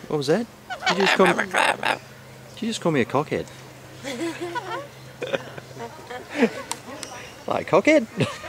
What was that? Did you just call me a cockhead? Like, cockhead?